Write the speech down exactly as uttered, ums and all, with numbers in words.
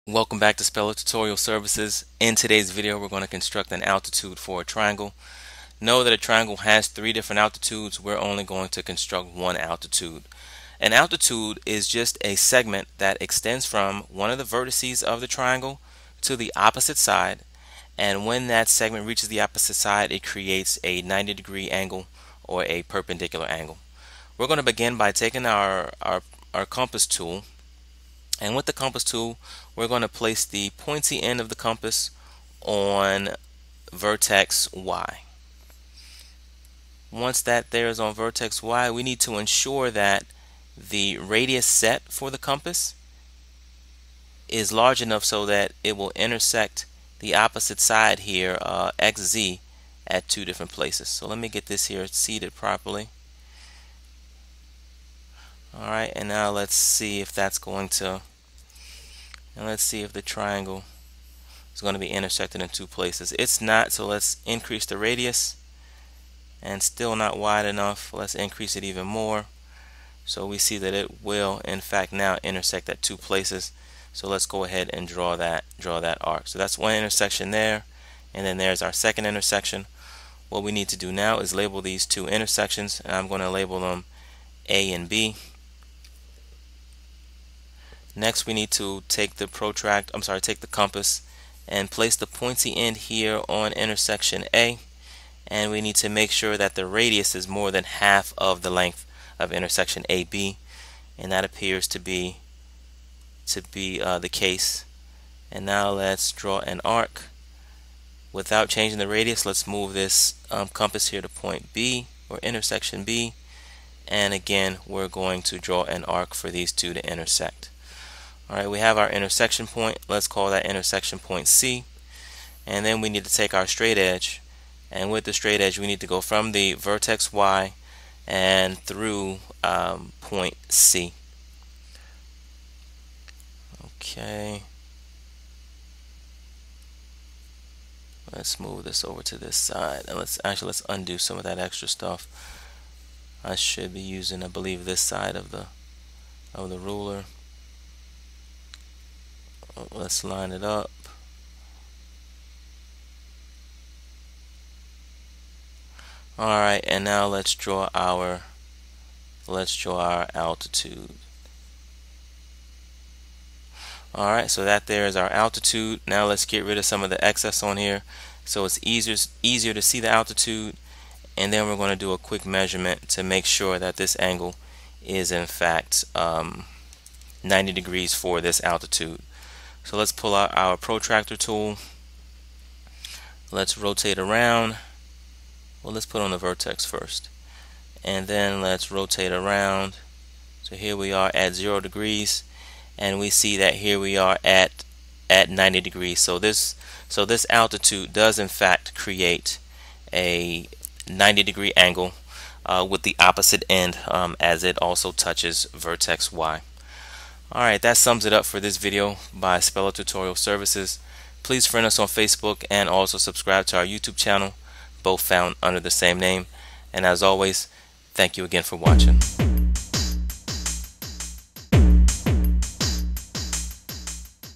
Welcome back to Speller Tutorial Services. In today's video, we're going to construct an altitude for a triangle. Know that a triangle has three different altitudes. We're only going to construct one altitude. An altitude is just a segment that extends from one of the vertices of the triangle to the opposite side, and when that segment reaches the opposite side, it creates a ninety degree angle or a perpendicular angle. We're going to begin by taking our, our, our compass tool. And with the compass tool, we're going to place the pointy end of the compass on vertex Y. Once that there is on vertex Y, we need to ensure that the radius set for the compass is large enough so that it will intersect the opposite side here, uh, X Z, at two different places. So let me get this here seated properly. Alright, and now let's see if that's going to, and let's see if the triangle is going to be intersected in two places. It's not, so let's increase the radius, and still not wide enough. Let's increase it even more. So we see that it will in fact now intersect at two places. So let's go ahead and draw that, draw that arc. So that's one intersection there, and then there's our second intersection. What we need to do now is label these two intersections, and I'm going to label them A and B. Next, we need to take the protract, I'm sorry, take the compass and place the pointy end here on intersection A, and we need to make sure that the radius is more than half of the length of intersection A B, and that appears to be to be uh, the case. And now let's draw an arc. Without changing the radius, let's move this um, compass here to point B, or intersection B, and again we're going to draw an arc for these two to intersect. Alright, we have our intersection point. Let's call that intersection point C. And then we need to take our straight edge, and with the straight edge we need to go from the vertex Y and through um, point C. Okay. Let's move this over to this side, and let's actually let's undo some of that extra stuff. I should be using, I believe, this side of the of the ruler. Let's line it up. Alright, and now let's draw our let's draw our altitude. Alright, so that there is our altitude. Now let's get rid of some of the excess on here so it's easier easier to see the altitude, and then we're going to do a quick measurement to make sure that this angle is in fact um, ninety degrees for this altitude. So let's pull out our protractor tool. Let's rotate around. Well, let's put on the vertex first, and then let's rotate around. So here we are at zero degrees, and we see that here we are at at ninety degrees. So this so this altitude does in fact create a ninety degree angle uh, with the opposite end um, as it also touches vertex Y. Alright, that sums it up for this video by Speller Tutorial Services. Please friend us on Facebook and also subscribe to our YouTube channel, both found under the same name. And as always, thank you again for watching.